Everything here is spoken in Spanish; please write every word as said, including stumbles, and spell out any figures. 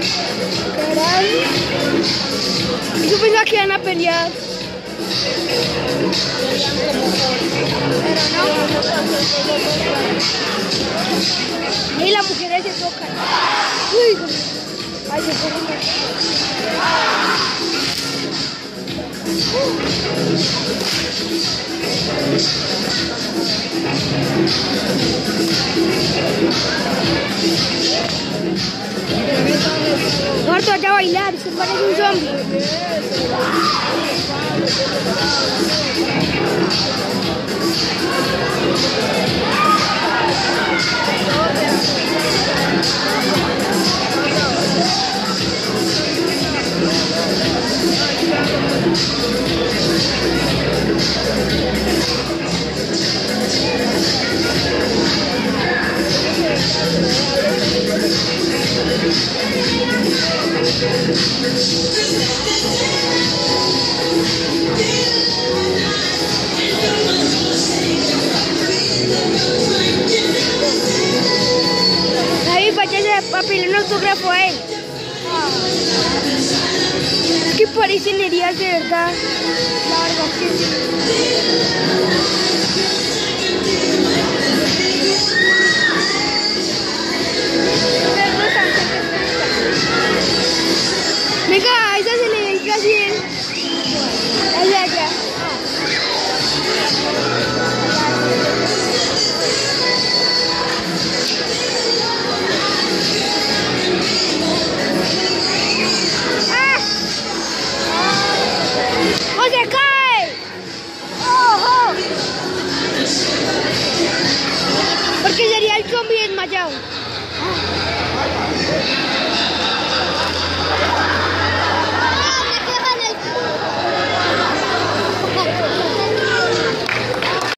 Caray. Yo pensaba que iban a pelear. Pero no. Y las mujeres se tocan. Uy, ay, se corren. Gordo, vaya a bailar, se parece un zombie. David, váyase a pedirle un autógrafo a él. Ah. Es que parecen heridas de verdad. La verdad que sí.